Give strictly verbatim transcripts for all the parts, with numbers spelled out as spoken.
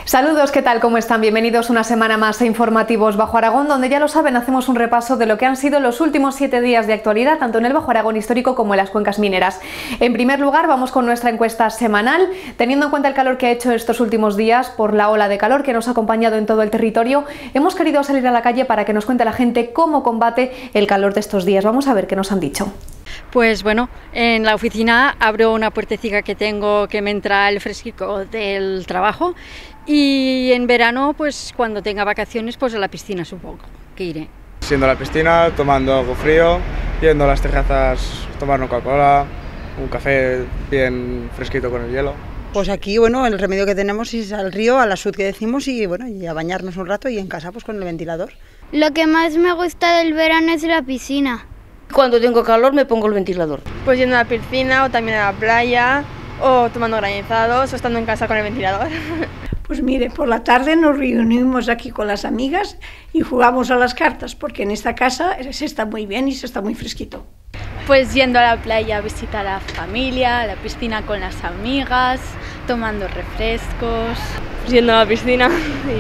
Saludos, ¿qué tal? ¿Cómo están? Bienvenidos una semana más a Informativos Bajo Aragón, donde ya lo saben, hacemos un repaso de lo que han sido los últimos siete días de actualidad, tanto en el Bajo Aragón histórico como en las cuencas mineras. En primer lugar, vamos con nuestra encuesta semanal. Teniendo en cuenta el calor que ha hecho estos últimos días por la ola de calor que nos ha acompañado en todo el territorio, hemos querido salir a la calle para que nos cuente la gente cómo combate el calor de estos días. Vamos a ver qué nos han dicho. Pues bueno, en la oficina abro una puertecita que tengo que me entra el fresquico del trabajo, y en verano, pues cuando tenga vacaciones, pues a la piscina supongo que iré. Siendo a la piscina, tomando algo frío, yendo a las terrazas, tomar una Coca-Cola, un café bien fresquito con el hielo. Pues aquí, bueno, el remedio que tenemos es al río, a la sud que decimos, y bueno, y a bañarnos un rato, y en casa pues con el ventilador. Lo que más me gusta del verano es la piscina. Cuando tengo calor me pongo el ventilador. Pues yendo a la piscina o también a la playa, o tomando granizados, o estando en casa con el ventilador. Pues mire, por la tarde nos reunimos aquí con las amigas y jugamos a las cartas, porque en esta casa se está muy bien y se está muy fresquito. Pues yendo a la playa a visitar a la familia, a la piscina con las amigas, tomando refrescos. Pues yendo a la piscina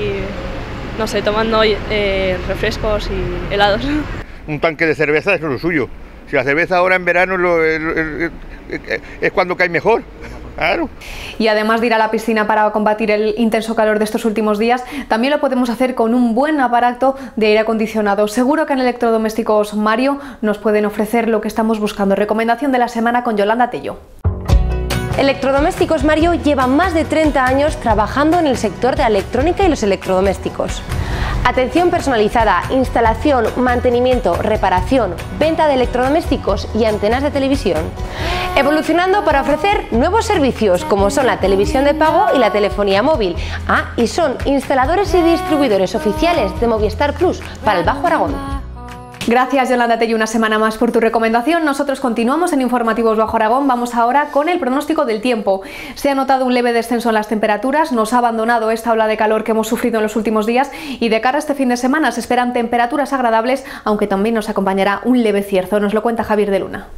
y, no sé, tomando eh, refrescos y helados. Un tanque de cerveza es lo suyo. Si la cerveza ahora en verano es, lo, es, es, es, es cuando cae mejor. Claro. Y además de ir a la piscina para combatir el intenso calor de estos últimos días, también lo podemos hacer con un buen aparato de aire acondicionado. Seguro que en Electrodomésticos Mario nos pueden ofrecer lo que estamos buscando. Recomendación de la semana con Yolanda Tello. Electrodomésticos Mario lleva más de treinta años trabajando en el sector de la electrónica y los electrodomésticos. Atención personalizada, instalación, mantenimiento, reparación, venta de electrodomésticos y antenas de televisión. Evolucionando para ofrecer nuevos servicios como son la televisión de pago y la telefonía móvil. Ah, y son instaladores y distribuidores oficiales de Movistar Plus para el Bajo Aragón. Gracias, Yolanda Tello, una semana más por tu recomendación. Nosotros continuamos en Informativos Bajo Aragón. Vamos ahora con el pronóstico del tiempo. Se ha notado un leve descenso en las temperaturas, nos ha abandonado esta ola de calor que hemos sufrido en los últimos días, y de cara a este fin de semana se esperan temperaturas agradables, aunque también nos acompañará un leve cierzo. Nos lo cuenta Javier de Luna.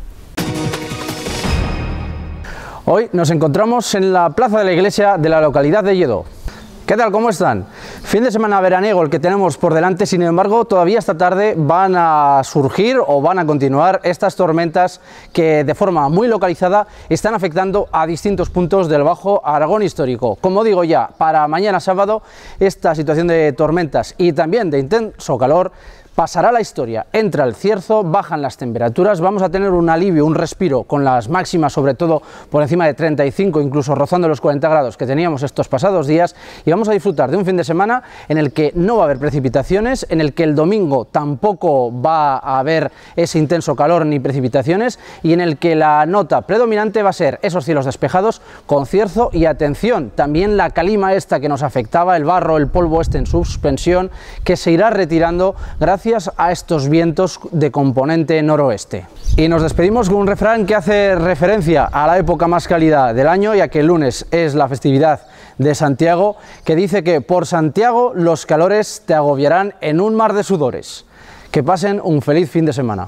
Hoy nos encontramos en la plaza de la iglesia de la localidad de Lledó. ¿Qué tal? ¿Cómo están? Fin de semana veraniego el que tenemos por delante, sin embargo, todavía esta tarde van a surgir o van a continuar estas tormentas que de forma muy localizada están afectando a distintos puntos del Bajo Aragón histórico. Como digo ya, para mañana sábado esta situación de tormentas y también de intenso calor pasará a la historia. Entra el cierzo, bajan las temperaturas, vamos a tener un alivio, un respiro con las máximas sobre todo por encima de treinta y cinco, incluso rozando los cuarenta grados que teníamos estos pasados días, y vamos a disfrutar de un fin de semana en el que no va a haber precipitaciones, en el que el domingo tampoco va a haber ese intenso calor ni precipitaciones, y en el que la nota predominante va a ser esos cielos despejados con cierzo y, atención, también la calima esta que nos afectaba, el barro, el polvo este en suspensión, que se irá retirando gracias Gracias a estos vientos de componente noroeste. Y nos despedimos con un refrán que hace referencia a la época más cálida del año, ya que el lunes es la festividad de Santiago, que dice que por Santiago los calores te agobiarán en un mar de sudores. Que pasen un feliz fin de semana.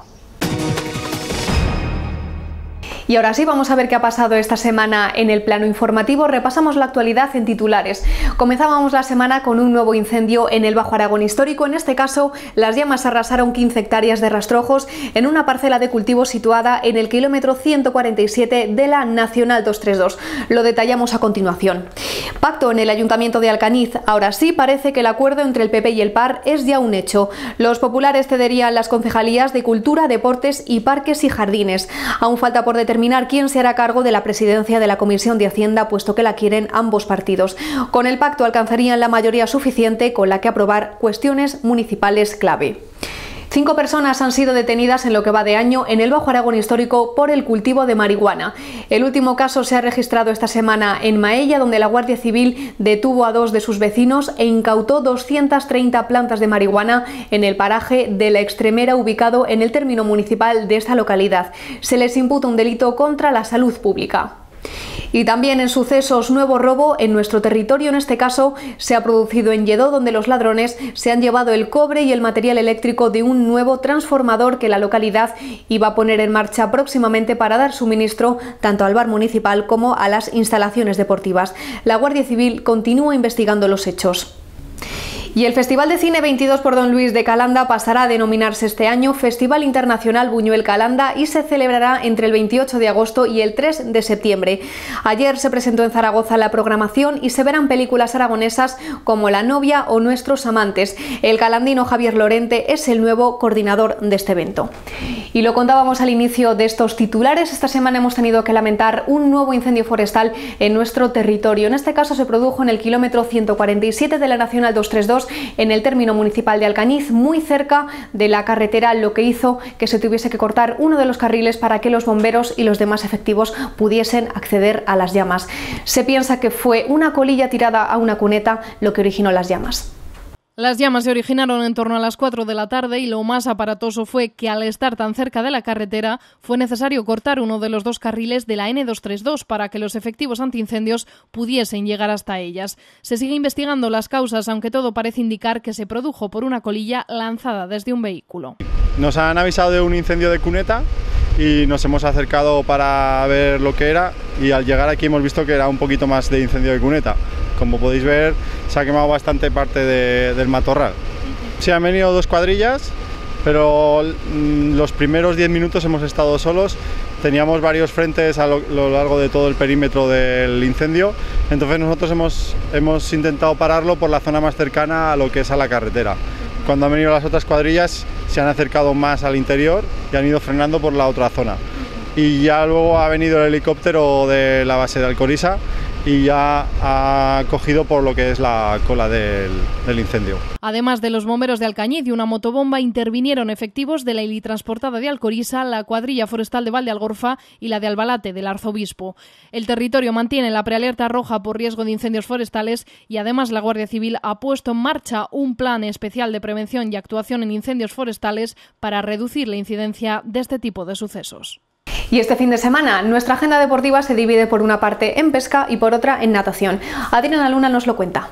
Y ahora sí, vamos a ver qué ha pasado esta semana en el plano informativo. Repasamos la actualidad en titulares. Comenzábamos la semana con un nuevo incendio en el Bajo Aragón histórico. En este caso, las llamas arrasaron quince hectáreas de rastrojos en una parcela de cultivo situada en el kilómetro ciento cuarenta y siete de la Nacional doscientos treinta y dos. Lo detallamos a continuación. Pacto en el Ayuntamiento de Alcaniz. Ahora sí parece que el acuerdo entre el P P y el P A R es ya un hecho. Los populares cederían las concejalías de Cultura, Deportes y Parques y Jardines. Aún falta por determinar quién se hará cargo de la presidencia de la Comisión de Hacienda, puesto que la quieren ambos partidos. Con el pacto alcanzarían la mayoría suficiente con la que aprobar cuestiones municipales clave. Cinco personas han sido detenidas en lo que va de año en el Bajo Aragón histórico por el cultivo de marihuana. El último caso se ha registrado esta semana en Maella, donde la Guardia Civil detuvo a dos de sus vecinos e incautó doscientas treinta plantas de marihuana en el paraje de La Extremera, ubicado en el término municipal de esta localidad. Se les imputa un delito contra la salud pública. Y también en sucesos, nuevo robo en nuestro territorio. En este caso se ha producido en Lledó, donde los ladrones se han llevado el cobre y el material eléctrico de un nuevo transformador que la localidad iba a poner en marcha próximamente para dar suministro tanto al bar municipal como a las instalaciones deportivas. La Guardia Civil continúa investigando los hechos. Y el Festival de Cine veintidós por Don Luis de Calanda pasará a denominarse este año Festival Internacional Buñuel Calanda y se celebrará entre el veintiocho de agosto y el tres de septiembre. Ayer se presentó en Zaragoza la programación y se verán películas aragonesas como La novia o Nuestros amantes. El calandino Javier Lorente es el nuevo coordinador de este evento. Y lo contábamos al inicio de estos titulares, esta semana hemos tenido que lamentar un nuevo incendio forestal en nuestro territorio. En este caso se produjo en el kilómetro ciento cuarenta y siete de la Nacional doscientos treinta y dos en el término municipal de Alcañiz, muy cerca de la carretera, lo que hizo que se tuviese que cortar uno de los carriles para que los bomberos y los demás efectivos pudiesen acceder a las llamas. Se piensa que fue una colilla tirada a una cuneta lo que originó las llamas. Las llamas se originaron en torno a las cuatro de la tarde y lo más aparatoso fue que al estar tan cerca de la carretera fue necesario cortar uno de los dos carriles de la N doscientos treinta y dos para que los efectivos antiincendios pudiesen llegar hasta ellas. Se sigue investigando las causas, aunque todo parece indicar que se produjo por una colilla lanzada desde un vehículo. Nos han avisado de un incendio de cuneta y nos hemos acercado para ver lo que era, y al llegar aquí hemos visto que era un poquito más de incendio de cuneta. Como podéis ver, se ha quemado bastante parte de, del matorral. Sí, han venido dos cuadrillas, pero los primeros diez minutos hemos estado solos. Teníamos varios frentes a lo, lo largo de todo el perímetro del incendio, entonces nosotros hemos, hemos intentado pararlo por la zona más cercana a lo que es a la carretera. Cuando han venido las otras cuadrillas se han acercado más al interior y han ido frenando por la otra zona. Y ya luego ha venido el helicóptero de la base de Alcoriza y ya ha cogido por lo que es la cola del, del incendio. Además de los bomberos de Alcañiz y una motobomba, intervinieron efectivos de la helitransportada de Alcoriza, la cuadrilla forestal de Valdealgorfa y la de Albalate del Arzobispo. El territorio mantiene la prealerta roja por riesgo de incendios forestales y además la Guardia Civil ha puesto en marcha un plan especial de prevención y actuación en incendios forestales para reducir la incidencia de este tipo de sucesos. Y este fin de semana nuestra agenda deportiva se divide por una parte en pesca y por otra en natación. Adriana Luna nos lo cuenta.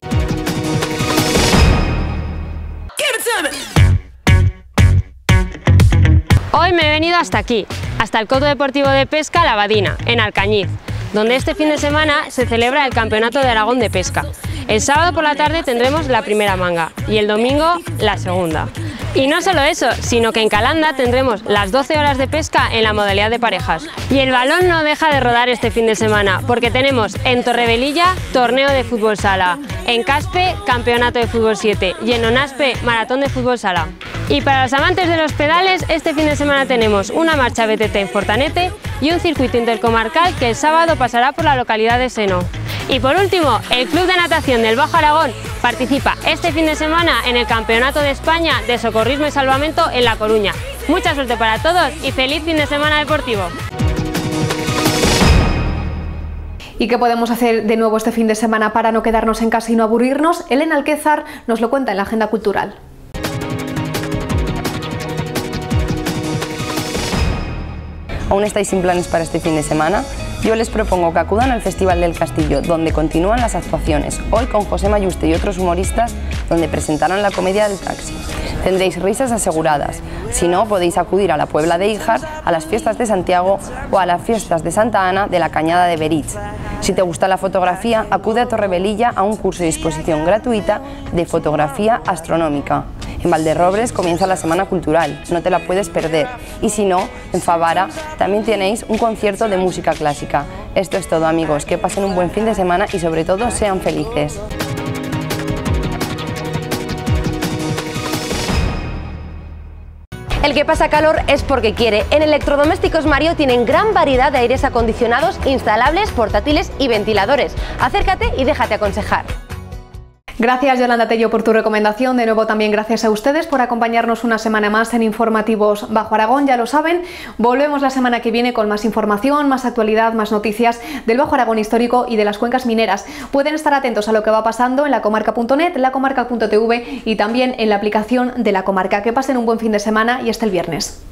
Hoy me he venido hasta aquí, hasta el Coto Deportivo de Pesca La Badina, en Alcañiz, donde este fin de semana se celebra el Campeonato de Aragón de Pesca. El sábado por la tarde tendremos la primera manga y el domingo la segunda. Y no solo eso, sino que en Calanda tendremos las doce horas de pesca en la modalidad de parejas. Y el balón no deja de rodar este fin de semana, porque tenemos en Torrevelilla torneo de fútbol sala, en Caspe campeonato de fútbol siete y en Onaspe maratón de fútbol sala. Y para los amantes de los pedales, este fin de semana tenemos una marcha B T T en Fortanete y un circuito intercomarcal que el sábado pasará por la localidad de Seno. Y por último, el Club de Natación del Bajo Aragón participa este fin de semana en el Campeonato de España de Socorrismo y Salvamento en La Coruña. Mucha suerte para todos y feliz fin de semana deportivo. ¿Y qué podemos hacer de nuevo este fin de semana para no quedarnos en casa y no aburrirnos? Elena Alquézar nos lo cuenta en la Agenda Cultural. ¿Aún estáis sin planes para este fin de semana? Yo les propongo que acudan al Festival del Castillo, donde continúan las actuaciones, hoy con José Mayuste y otros humoristas, donde presentarán la comedia del taxi. Tendréis risas aseguradas. Si no, podéis acudir a la Puebla de Híjar, a las fiestas de Santiago o a las fiestas de Santa Ana de la Cañada de Berich. Si te gusta la fotografía, acude a Torrevelilla a un curso de exposición gratuita de fotografía astronómica. En Valderrobres comienza la Semana Cultural, no te la puedes perder. Y si no, en Favara también tenéis un concierto de música clásica. Esto es todo, amigos, que pasen un buen fin de semana y sobre todo sean felices. El que pasa calor es porque quiere. En Electrodomésticos Mario tienen gran variedad de aires acondicionados, instalables, portátiles y ventiladores. Acércate y déjate aconsejar. Gracias, Yolanda Tello, por tu recomendación. De nuevo también gracias a ustedes por acompañarnos una semana más en Informativos Bajo Aragón. Ya lo saben, volvemos la semana que viene con más información, más actualidad, más noticias del Bajo Aragón histórico y de las cuencas mineras. Pueden estar atentos a lo que va pasando en lacomarca punto net, lacomarca punto t v y también en la aplicación de La Comarca. Que pasen un buen fin de semana y hasta el viernes.